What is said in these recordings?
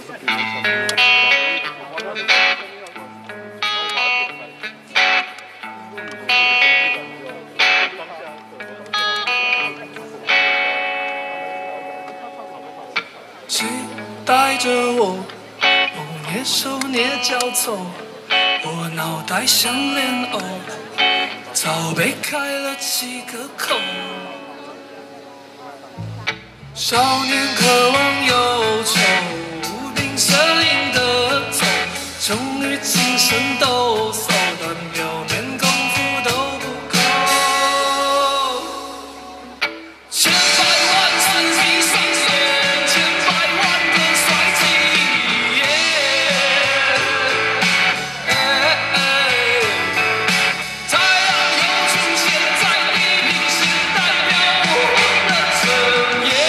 期待着我，蹑手蹑脚走，我脑袋像莲藕，早被开了几个口。少年渴望忧愁，无声音的走，终于精神抖擞，但表面功夫都不够。千百万次闭上眼，千百万个帅气，太阳又出现在地平线，代表我的尊严。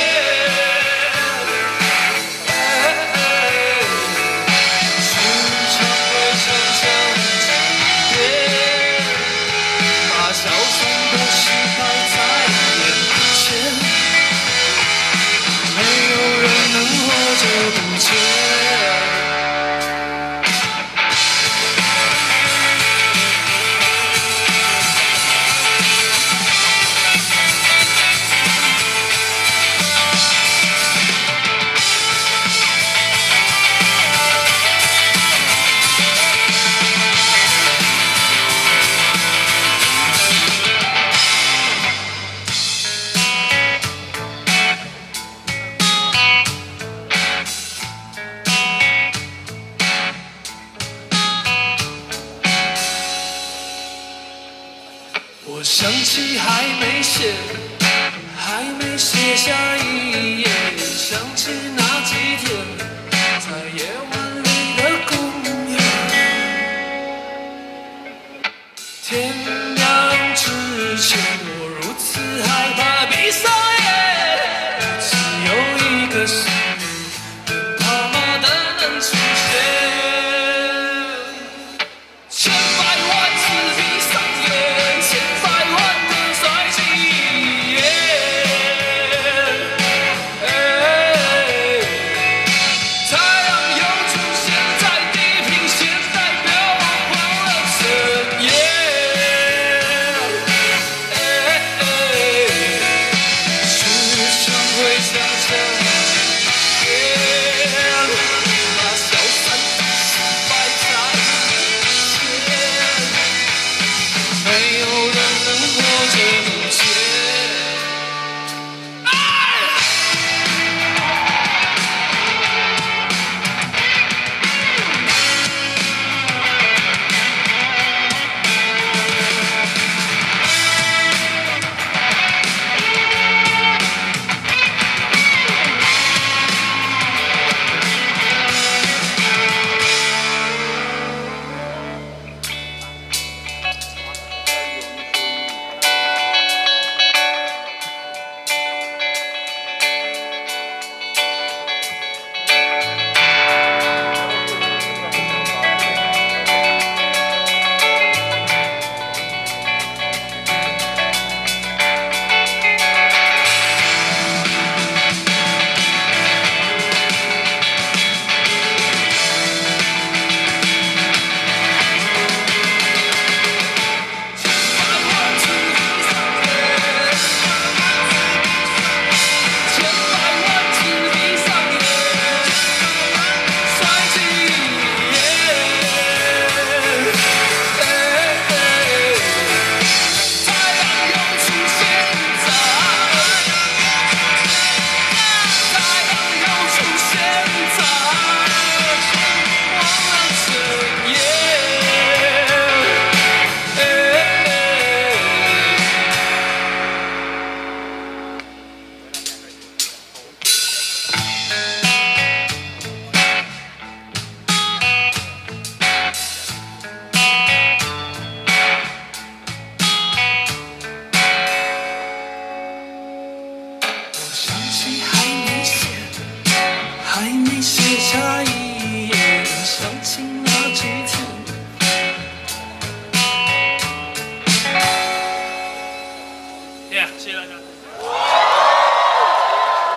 时常会常常几遍，把小声的事摆在眼前，没有人能活着不见。我想起还没写下